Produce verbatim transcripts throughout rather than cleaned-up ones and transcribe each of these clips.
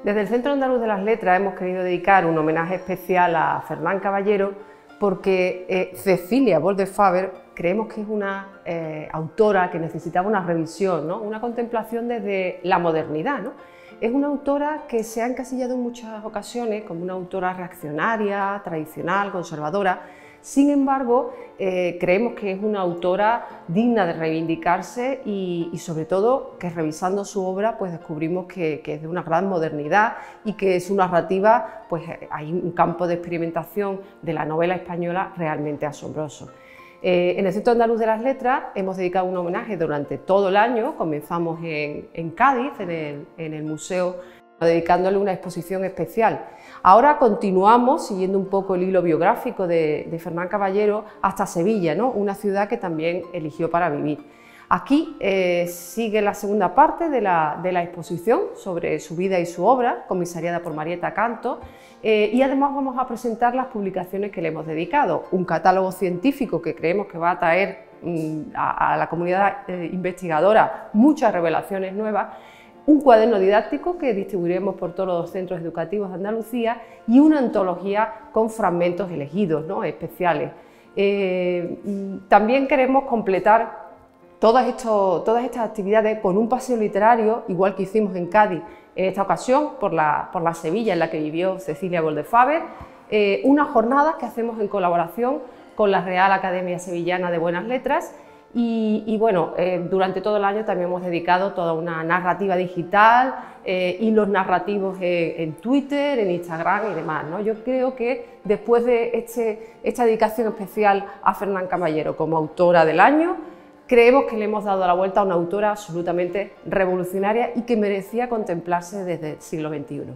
Desde el Centro Andaluz de las Letras hemos querido dedicar un homenaje especial a Fernán Caballero porque eh, Cecilia Boldefáber creemos que es una eh, autora que necesitaba una revisión, ¿no? Una contemplación desde la modernidad, ¿no? Es una autora que se ha encasillado en muchas ocasiones como una autora reaccionaria, tradicional, conservadora. Sin embargo, eh, creemos que es una autora digna de reivindicarse y, y sobre todo que revisando su obra pues descubrimos que, que es de una gran modernidad y que su narrativa pues hay un campo de experimentación de la novela española realmente asombroso. Eh, en el Centro Andaluz de las Letras hemos dedicado un homenaje durante todo el año, comenzamos en, en Cádiz, en el, en el museo, dedicándole una exposición especial. Ahora continuamos siguiendo un poco el hilo biográfico de, de Fernán Caballero hasta Sevilla, ¿no? Una ciudad que también eligió para vivir. Aquí eh, sigue la segunda parte de la, de la exposición sobre su vida y su obra, comisariada por Marieta Canto, eh, y además vamos a presentar las publicaciones que le hemos dedicado, un catálogo científico que creemos que va a traer mm, a, a la comunidad eh, investigadora muchas revelaciones nuevas, un cuaderno didáctico que distribuiremos por todos los centros educativos de Andalucía y una antología con fragmentos elegidos, ¿no? especiales. Eh, también queremos completar todas, esto, todas estas actividades con un paseo literario, igual que hicimos en Cádiz en esta ocasión, por la, por la Sevilla en la que vivió Cecilia Boldefáber, eh, unas jornadas que hacemos en colaboración con la Real Academia Sevillana de Buenas Letras. Y, y bueno, eh, durante todo el año también hemos dedicado toda una narrativa digital, eh, hilos narrativos en, en Twitter, en Instagram y demás, ¿no? Yo creo que después de este, esta dedicación especial a Fernán Caballero como autora del año, creemos que le hemos dado la vuelta a una autora absolutamente revolucionaria y que merecía contemplarse desde el siglo veintiuno.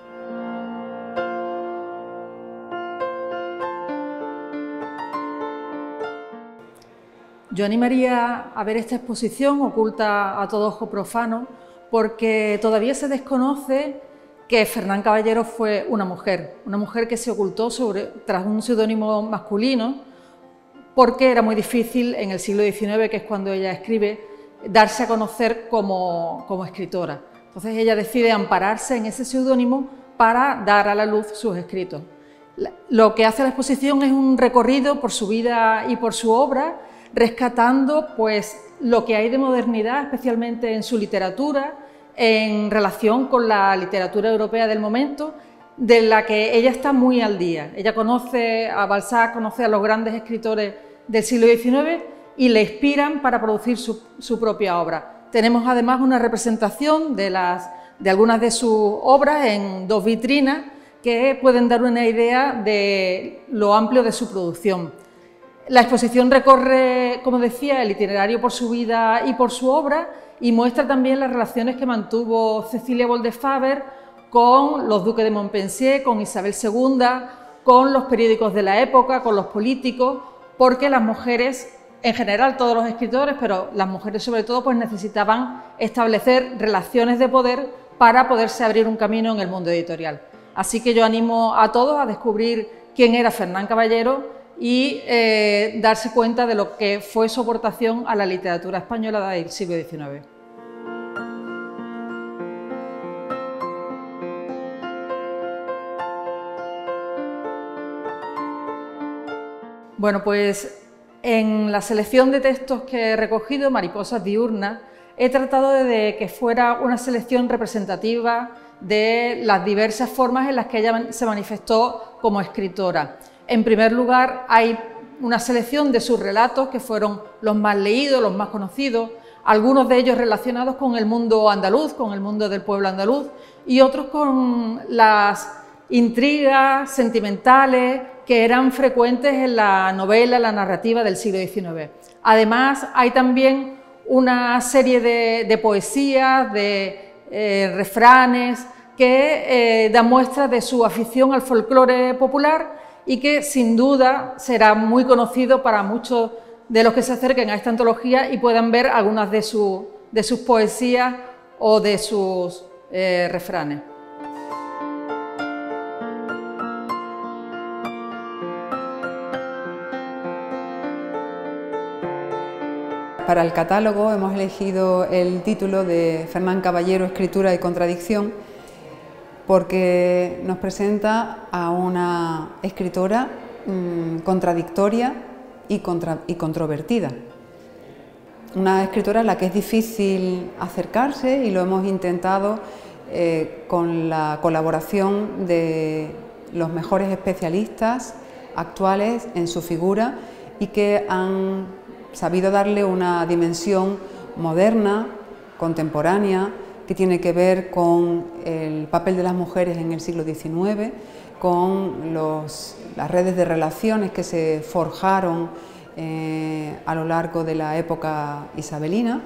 Yo animaría a ver esta exposición oculta a todo ojo profano porque todavía se desconoce que Fernán Caballero fue una mujer, una mujer que se ocultó sobre, tras un seudónimo masculino porque era muy difícil en el siglo diecinueve, que es cuando ella escribe, darse a conocer como, como escritora. Entonces ella decide ampararse en ese seudónimo para dar a la luz sus escritos. Lo que hace la exposición es un recorrido por su vida y por su obra, rescatando pues, lo que hay de modernidad, especialmente en su literatura, en relación con la literatura europea del momento, de la que ella está muy al día. Ella conoce a Balzac, conoce a los grandes escritores del siglo diecinueve y le inspiran para producir su, su propia obra. Tenemos además una representación de, las, de algunas de sus obras en dos vitrinas que pueden dar una idea de lo amplio de su producción. La exposición recorre, como decía, el itinerario por su vida y por su obra y muestra también las relaciones que mantuvo Cecilia Boldefáber con los duques de Montpensier, con Isabel segunda, con los periódicos de la época, con los políticos, porque las mujeres, en general todos los escritores, pero las mujeres sobre todo, pues necesitaban establecer relaciones de poder para poderse abrir un camino en el mundo editorial. Así que yo animo a todos a descubrir quién era Fernán Caballero y eh, darse cuenta de lo que fue su aportación a la literatura española del siglo diecinueve. Bueno, pues en la selección de textos que he recogido, Mariposas diurnas, he tratado de que fuera una selección representativa de las diversas formas en las que ella se manifestó como escritora. En primer lugar, hay una selección de sus relatos que fueron los más leídos, los más conocidos, algunos de ellos relacionados con el mundo andaluz, con el mundo del pueblo andaluz, y otros con las intrigas sentimentales que eran frecuentes en la novela, la narrativa del siglo diecinueve. Además, hay también una serie de, de poesías, de eh, refranes, que eh, dan muestra de su afición al folclore popular y que sin duda será muy conocido para muchos de los que se acerquen a esta antología y puedan ver algunas de, su, de sus poesías o de sus eh, refranes. Para el catálogo hemos elegido el título de Fernán Caballero, Escritura y Contradicción, porque nos presenta a una escritora mmm, contradictoria y, contra, y controvertida. Una escritora a la que es difícil acercarse, y lo hemos intentado eh, con la colaboración de los mejores especialistas actuales en su figura y que han sabido darle una dimensión moderna, contemporánea, que tiene que ver con el papel de las mujeres en el siglo diecinueve, con los, las redes de relaciones que se forjaron eh, a lo largo de la época isabelina,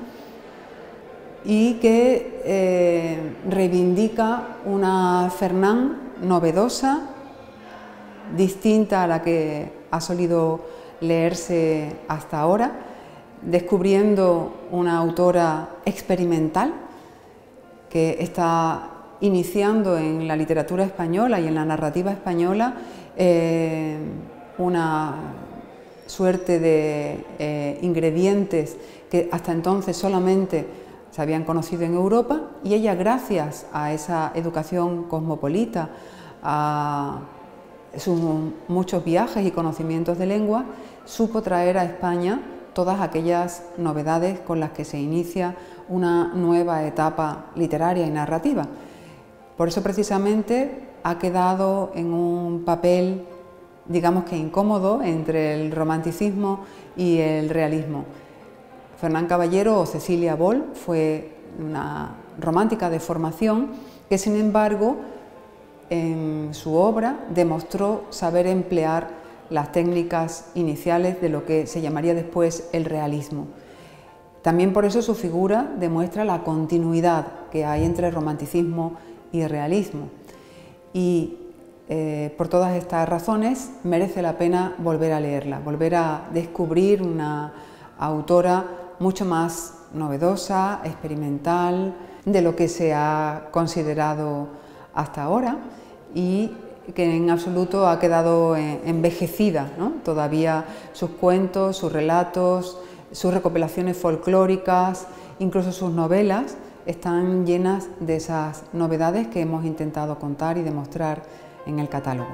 y que eh, reivindica una Fernán novedosa, distinta a la que ha solido leerse hasta ahora, descubriendo una autora experimental que está iniciando en la literatura española y en la narrativa española eh, una suerte de eh, ingredientes que hasta entonces solamente se habían conocido en Europa, y ella, gracias a esa educación cosmopolita, a sus muchos viajes y conocimientos de lengua, supo traer a España todas aquellas novedades con las que se inicia una nueva etapa literaria y narrativa. Por eso precisamente ha quedado en un papel, digamos que incómodo, entre el romanticismo y el realismo. Fernán Caballero o Cecilia Boll fue una romántica de formación que, sin embargo, en su obra demostró saber emplear las técnicas iniciales de lo que se llamaría después el realismo. También por eso su figura demuestra la continuidad que hay entre romanticismo y realismo. Y eh, por todas estas razones merece la pena volver a leerla, volver a descubrir una autora mucho más novedosa, experimental, de lo que se ha considerado hasta ahora, y que en absoluto ha quedado envejecida, ¿no? Todavía sus cuentos, sus relatos, sus recopilaciones folclóricas, incluso sus novelas, están llenas de esas novedades que hemos intentado contar y demostrar en el catálogo.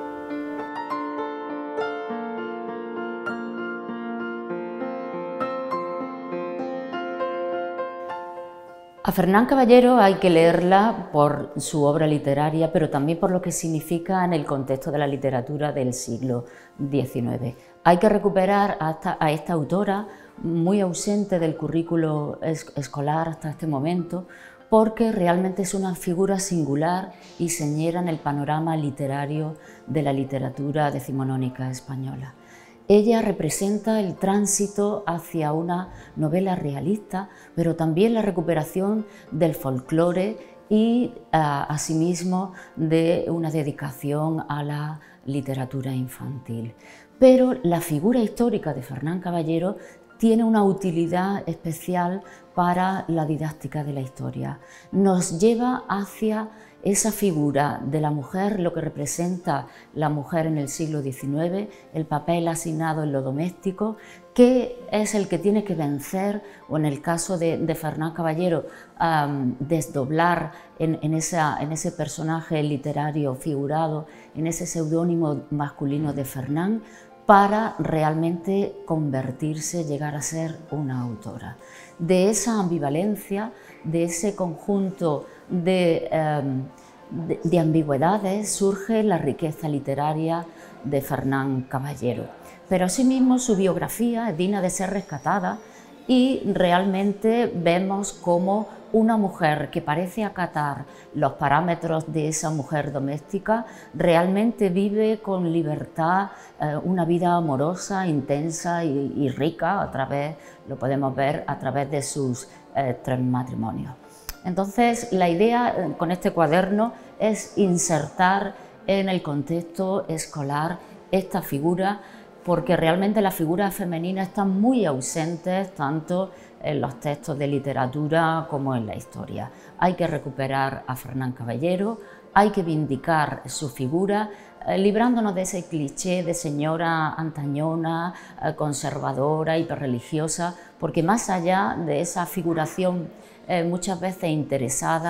A Fernán Caballero hay que leerla por su obra literaria, pero también por lo que significa en el contexto de la literatura del siglo diecinueve. Hay que recuperar hasta a esta autora, muy ausente del currículo escolar hasta este momento, porque realmente es una figura singular y señera en el panorama literario de la literatura decimonónica española. Ella representa el tránsito hacia una novela realista, pero también la recuperación del folclore y, asimismo, de una dedicación a la literatura infantil. Pero la figura histórica de Fernán Caballero tiene una utilidad especial para la didáctica de la historia. Nos lleva hacia esa figura de la mujer, lo que representa la mujer en el siglo diecinueve, el papel asignado en lo doméstico, que es el que tiene que vencer, o en el caso de, de Fernán Caballero, um, desdoblar en, en, esa, en ese personaje literario figurado, en ese seudónimo masculino de Fernán, para realmente convertirse, llegar a ser una autora. De esa ambivalencia, de ese conjunto de, eh, de, de ambigüedades, surge la riqueza literaria de Fernán Caballero. Pero asimismo su biografía es digna de ser rescatada, y realmente vemos cómo una mujer que parece acatar los parámetros de esa mujer doméstica realmente vive con libertad eh, una vida amorosa, intensa y, y rica, a través, lo podemos ver a través de sus eh, tres matrimonios. Entonces, la idea eh, con este cuaderno es insertar en el contexto escolar esta figura, porque realmente las figuras femeninas están muy ausentes tanto en los textos de literatura como en la historia. Hay que recuperar a Fernán Caballero, hay que vindicar su figura, eh, librándonos de ese cliché de señora antañona, eh, conservadora, hiperreligiosa, porque más allá de esa figuración eh, muchas veces interesada,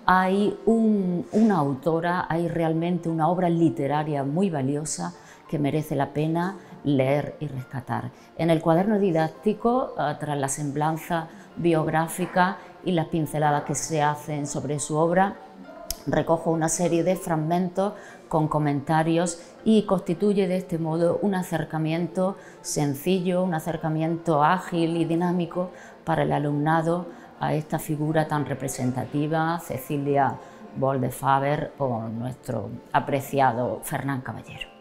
hay un, una autora, hay realmente una obra literaria muy valiosa que merece la pena leer y rescatar. En el cuaderno didáctico, tras la semblanza biográfica y las pinceladas que se hacen sobre su obra, recojo una serie de fragmentos con comentarios y constituye de este modo un acercamiento sencillo, un acercamiento ágil y dinámico para el alumnado a esta figura tan representativa, Cecilia Boll de Faber o nuestro apreciado Fernán Caballero.